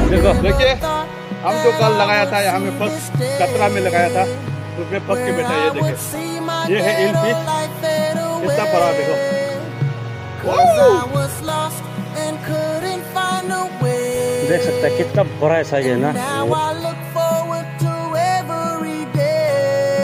देखो देखिए हम जो कल लगाया था यहाँ में फर्स्ट कतरा में लगाया था तो उसमें फंस के बैठा। ये देखिए ये है इल फिश, कितना बड़ा देखो। देख सकते हैं कितना बड़ा साइज है ना।